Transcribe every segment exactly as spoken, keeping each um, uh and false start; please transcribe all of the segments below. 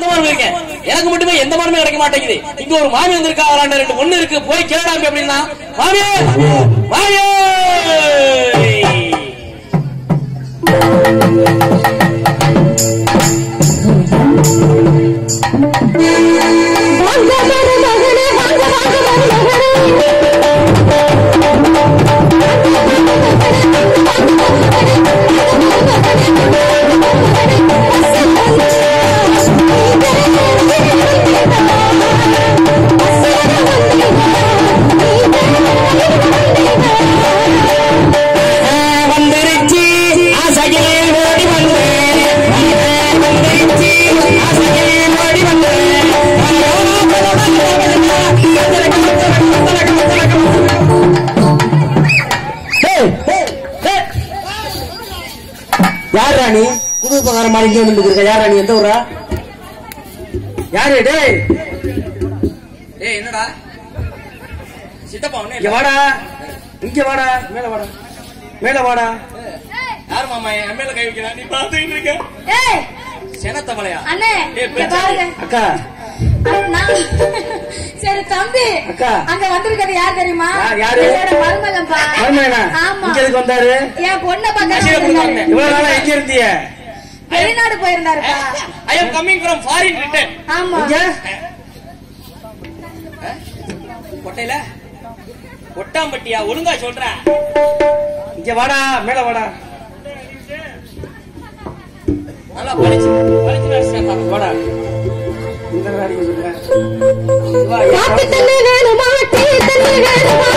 பக்கமா இருக்கீங்க. எனக்கு மட்டுமே எந்த மானமே கிடைக்க மாட்டேங்குது. இங்க ஒரு மாமி வந்திருக்கா, அவளாண்ட ரெண்டு பொண்ணு இருக்கு, போய் கேடாங்க அப்படின்னா மாமியே மாமியே யாராணி புது பகாரம் மாதிரி இங்கே வந்து யாராணி எந்த ஊரா யாரு டேய் டேய் என்னடா சித்தப்பா ஒண்ணே இங்க வாடா இங்க வாடா மேல வாடா மேல வாடா யார் மாமா என் மேல கை வைக்கிறா நீ பாத்துக்கிட்டு இருக்க ஏய் செனத்தமலையா அண்ணே பாருங்க அக்கா சரி தம்பி அக்கா அங்க வந்திருக்கிறது யார் தெரியுமா யாரு மருமகன்பா மருமகனா ஆமா இங்க எதுக்கு வந்தாரு என் பொண்ணை பார்க்க இவ்வளவு நாளா எங்க இருந்தீங்க வெளிநாடு போயிருந்தாருப்பா I am coming from foreign return ஆமா கொட்டையில கொட்டாம்பட்டியா ஒழுங்கா சொல்றேன் இங்க வாடா மேல வாடா நல்லா படிச்சு படிச்சு வாடா இந்த நாடி சொல்றேன் காப்பி தண்ணி வேணுமா டீ தண்ணி வேணுமா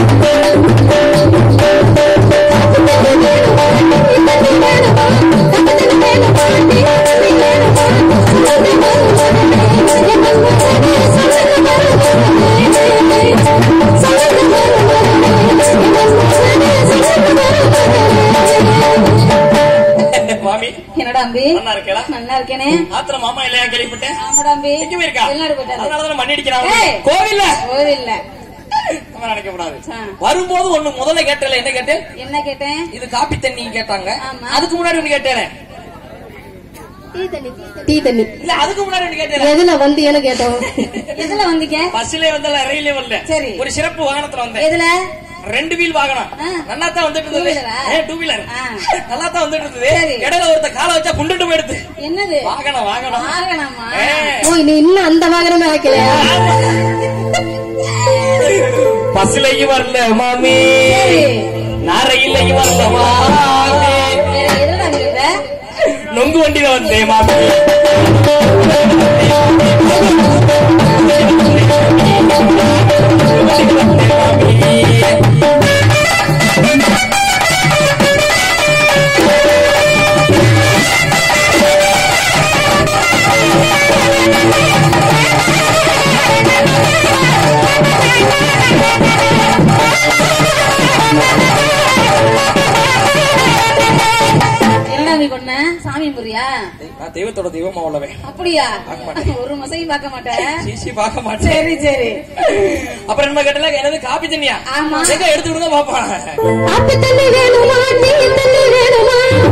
மாமி என்னடா அம்பி நல்லா இருக்கேடா நல்லா இருக்கேனே ஆத்திர மாமா இல்லையா கேள்விப்பட்டேன் ஆமாடா அம்பி எங்க போயிருக்கா வெளிநாடு போயிட்டாரு அதனாலதான் மண்ணி அடிக்கிறாங்க கோவில்ல கோவில்ல நினைக்க கூடாது வரும்போது ஒண்ணு முதல்ல கேட்டல என்ன கேட்டேன் என்ன கேட்டேன் இது காப்பி தண்ணி கேட்டாங்க அதுக்கு முன்னாடி ஒண்ணு கேட்டேன் டீ தண்ணி இல்ல அதுக்கு முன்னாடி ஒண்ணு கேட்டேன் எதுல வந்தீங்கன்னு கேட்டோம் எதுல வந்தீங்க பஸ்ல வந்தல ரயில்ல வரல சரி ஒரு சிறப்பு வாகனத்துல வந்தேன் எதுல ரெண்டு வீல் வாகனம் நல்லா தான் வந்துட்டு இருந்தது டூ வீலர் நல்லா தான் வந்துட்டு இருந்தது இடையில ஒருத்த காலை வச்சா குண்டுட்டு போயிடுது என்னது வாகனம் வாகனம் வாகனமா ஓ நீ இன்னும் அந்த வாகனமே வைக்கலையா பஸ்லயும் வரல மாமி நான் ரயில்லையும் வரல மாமி நொங்கு வண்டியில வந்தேன் மாமி சாமி புரியா தெய்வத்தோட தெய்வமா உள்ளவே அப்படியா ஒரு மசையும் பார்க்க மாட்டேன் சீசி பார்க்க மாட்டேன் சரி சரி அப்புறம் என்ன கேட்டல என்னது காப்பி தண்ணியா ஆமா எங்க எடுத்து விடுங்க பாப்பாங்க காப்பி தண்ணி வேணுமா டீ தண்ணி வேணுமா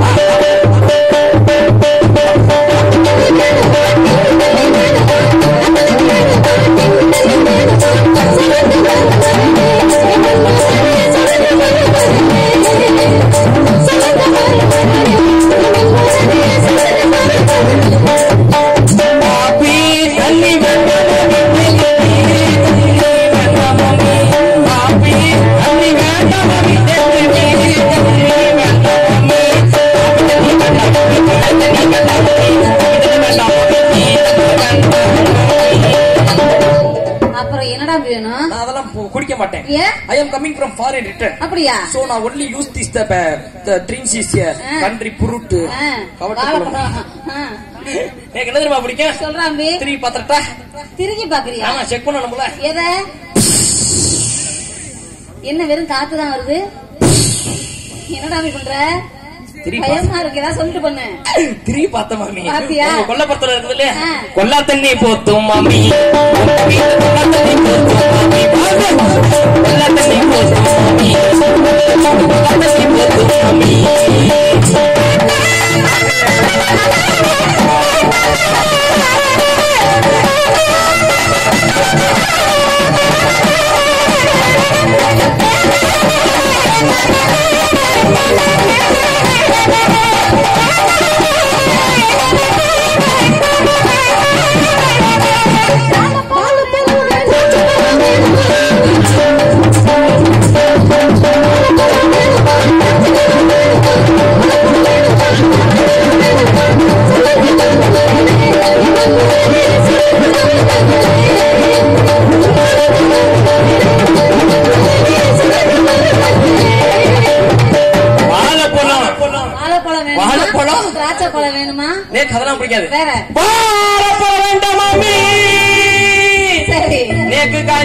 குடிக்க மாட்டேன். I am coming from foreign return. அப்படியா? So now only use this the the drinks is here. Country fruit. கவட்டக்குள்ள. எனக்கு என்ன தெரியுமா பிடிக்கும்? சொல்றான் பே. திருப்பி பாத்துட்டா? திருப்பி பாக்குறியா? ஆமா செக் பண்ணணும்ல. எத? என்ன வெறும் காத்து தான் வருது? என்னடா நீ பண்ற? பயமா இருக்கு ஏதாவது சொல்லிட்டு பண்ணு. திருப்பி பார்த்த மாமி. பாத்தியா? கொல்லப்பத்துல இருக்குது இல்லையா? கொல்லா தண்ணி போத்தும் மாமி. கொல்லா தண்ணி போத்தும் மாமி. கொல்லா தண்ணி போத்தும் மாமி. கொல்லா தண்ணி போத்தும் மாமி.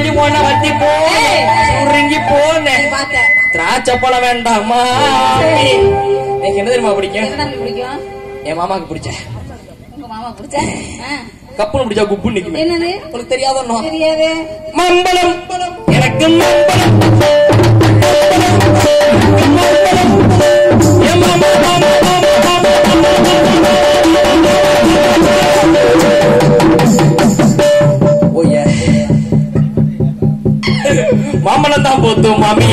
காஞ்சி போன வத்தி போ சுருங்கி போன பாத்த திராட்சை பழம் வேண்டாமா எனக்கு என்ன தெரியுமா பிடிக்கும் என்ன பிடிக்கும் என் மாமாக்கு பிடிச்ச உங்க மாமா பிடிச்ச கப்புன்னு பிடிச்சா குப்பு நிக்கும் என்னது உங்களுக்கு தெரியாதோ தெரியாது மம்பளம் எனக்கு மம்பளம் மாமலம் தான் போத்தும் மாமி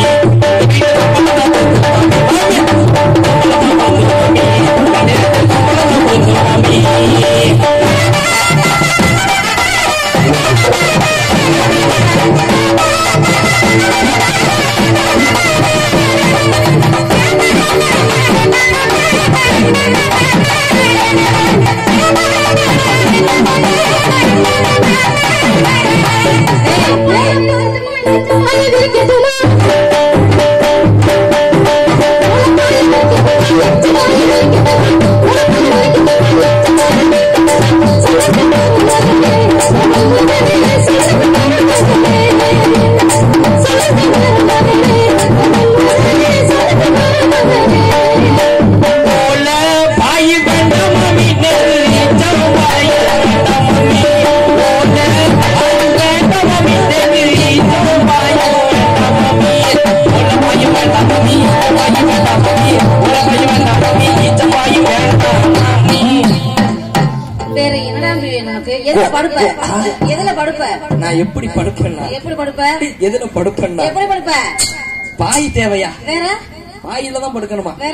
நான் எப்படி படுப்பேன் எப்படி படுப்ப எதுல படுப்பேன் எப்படி படுப்ப பாய் தேவையா வேற பாயில தான் படுக்கணுமா வேற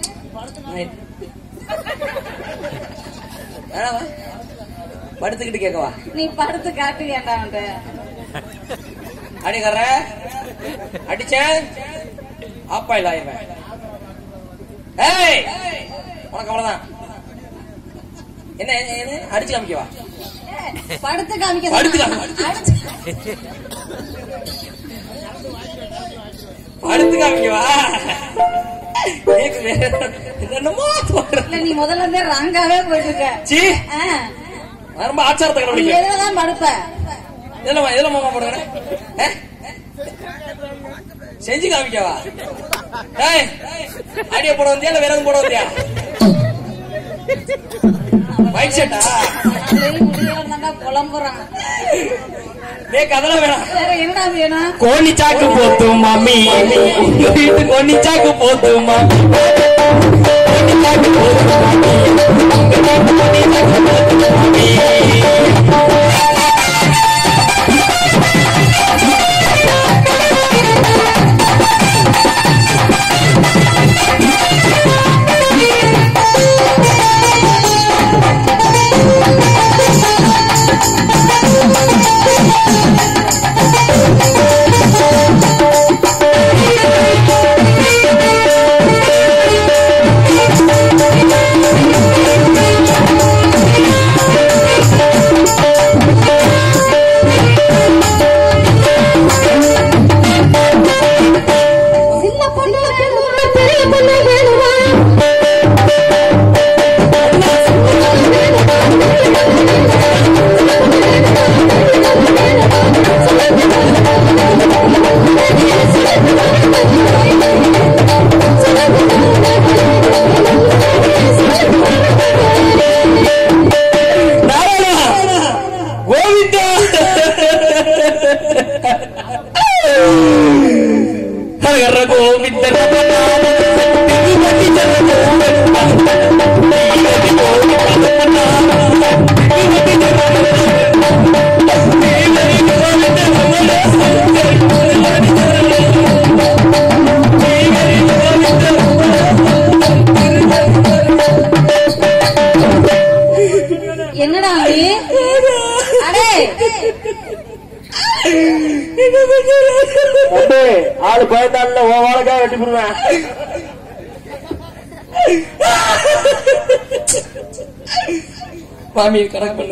படுத்துக்கிட்டு கேட்கவா நீ படுத்து காட்டு கேட்டான்ட்டு அடிக்கற அடிச்ச ஆப்பாயில் ஆயிருவேன் ஏய் உனக்கு அவ்வளவுதான் என்ன அடிச்சு காமிக்கவா படுத்து காமிக்க படுத்து படுத்து காமிக்கவா நீ முதல்ல இருந்தே ராங்காவே போயிட்டு இருக்க ரொம்ப ஆச்சாரத்தை கடைபிடிக்க எதுலதான் படுப்ப எதுல எதுல மாமா போடுற செஞ்சு காமிக்கவா ஏய் அடிய போட வந்தியா இல்ல வேற எதுவும் போட வந்தியா மைக் செட்டா புலம்புறான் அதெல்லாம் வேணாம் என்ன வேணும் கோணி சாக்கு போத்தும் மாமி உங்க வீட்டு கோணி சாக்கு போத்தும் மாமி கோணி சாக்கு போத்தும் மாமி உங்க வீட்டு கோணி சாக்கு போத்தும் மாமி என்னடா ஆளு பயந்தால ஓவாளுக்கா வெட்டி போடுவேன். மாமி கணக்கு பண்ணு.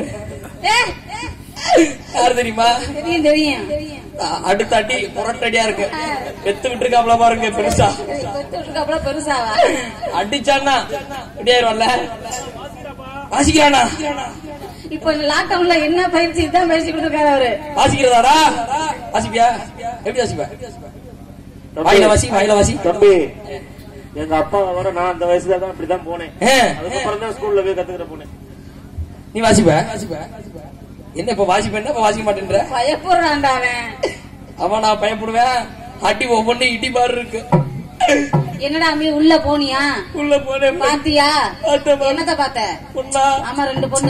யாரு தெரியுமா? தெரியும் தெரியும். அடுத்த அடி புரட்டடியா இருக்கு. பெத்து விட்டுருக்காப்ல பாருங்க பெருசா. பெருசாவா அடிச்சானா இப்படியாயிருவல்ல. வாசிக்கிறானா இப்ப லாக்டவுன்ல என்ன பயிற்சி தான் பேசி கொடுத்திருக்காரு அவரு. வாசிக்கிறதாடா வாசிப்பியா? எப்படி வாசிப்பா? வாயில வாசி வாயில வாசி. தம்பி எங்க அப்பா வர நான் அந்த வயசுல தான் இப்படிதான் போனேன். அதுக்கப்புறம் தான் ஸ்கூல்ல போய் கத்துக்கிற போனேன். நீ வாசிப்ப? என்ன இப்ப வாசிப்ப? என்ன இப்ப வாசிக்க மாட்டேன்ற? பயப்படுறான்டா அவன். அவன் நான் பயப்படுவேன். அட்டி ஒவ்வொன்னு இடி பாரு இருக்கு. என்னடா அம்மி உள்ள போனியா? உள்ள போனேன். பாத்தியா? என்னத பாத்த? பொண்ணா? ஆமா ரெண்டு பொண்ணு.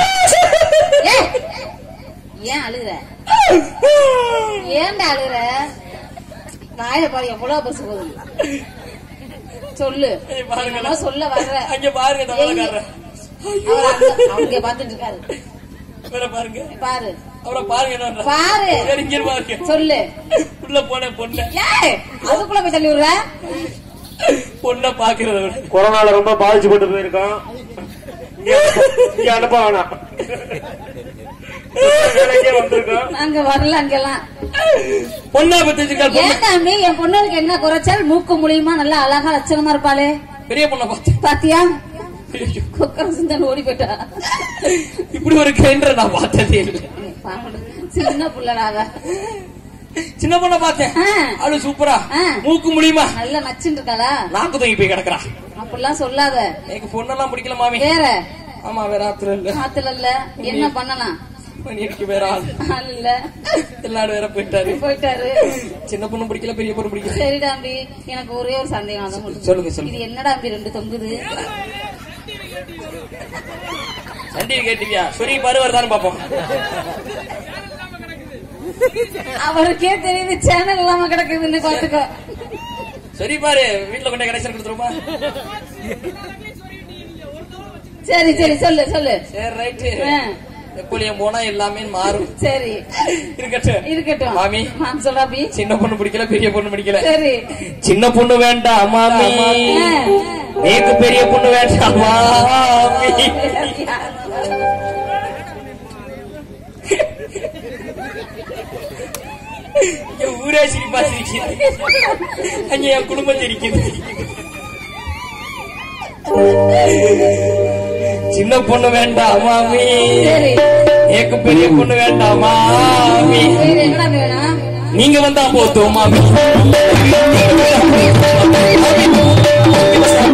ஏன் அழுகுற? ஏன்டா அழுகுற? வாயில பாரு எவ்வளவு பசு போகுது. சொல்லு சொல்ல வர்ற. அங்க பாருங்க அவங்க பாத்துட்டு இருக்காரு. பாருங்க பாரு அவரை பாருங்க பாரு பாருங்க. சொல்லு. உள்ள போன பொண்ணு அதுக்குள்ள போய் தள்ளி விடுற. பொண்ண பாக்குறத கொரோனால ரொம்ப பாதிச்சு கொண்டு போயிருக்கான். அனுப்ப வேணாம். நாங்க வரல அங்கெல்லாம். பொண்ணா பத்திருக்காரு. ஏன் என் பொண்ணுக்கு என்ன குறைச்சால் மூக்கு மூலியமா நல்லா அழகா லட்சணமா இருப்பாளே. பெரிய பொண்ணை பார்த்து பாத்தியா? குக்கர் சிந்தன் ஓடி போயிட்டா. இப்படி ஒரு கிரைண்டர் நான் பார்த்ததே இல்லை. சின்ன புள்ளடாவ. சின்ன பொண்ண பார்த்தேன். அவளு சூப்பரா மூக்கு முடியுமா நல்லா நச்சுன்னு இருக்காளா? நாக்கு தூங்கி போய் கிடக்குறா. அப்படிலாம் சொல்லாத. எனக்கு பொண்ணெல்லாம் பிடிக்கல மாமி. வேற? ஆமா வேற ஆத்துல இல்ல. ஆத்துல இல்ல என்ன பண்ணலாம்? எனக்கு வேற ஆள் இல்ல. எல்லாரும் வேற போயிட்டாரு போயிட்டாரு சின்ன பொண்ணு பிடிக்கல பெரிய பொண்ணு பிடிக்கல. சரிடா அம்பி எனக்கு ஒரே ஒரு சந்தேகம். சொல்லுங்க சொல்லுங்க. இது என்னடா அம்பி ரெண்டு தொங்குது? சண்டி கேட்டியா? சரி பாரு வருதான்னு பாப்போம். அவருக்கே தெரியுது சேனல் இல்லாம கிடக்குதுன்னு பாத்துக்கோ. சரி பாரு வீட்டுல கொண்டே கனெக்ஷன் கொடுத்துருமா? சரி சரி சொல்லு சொல்லு. சரி ரைட்டு. எப்படியும் போனா எல்லாமே மாறும். சரி இருக்கட்டும் இருக்கட்டும். மாமி சொல்றாபி சின்ன பொண்ணு பிடிக்கல பெரிய பொண்ணு பிடிக்கல. சரி சின்ன பொண்ணு வேண்டாம் மாமி. நீக்கு பெரிய பொண்ணு வேண்டாம் மாமி. ஊரே சிரிப்பா சிரிக்குது. அங்க என் குடும்பம் சிரிக்குது. சின்ன பொண்ணு வேண்டாம் மாமி. ஏக்கு பெரிய பொண்ணு வேண்டாம் மாமி. நீங்க வந்தா போதும் மாமி.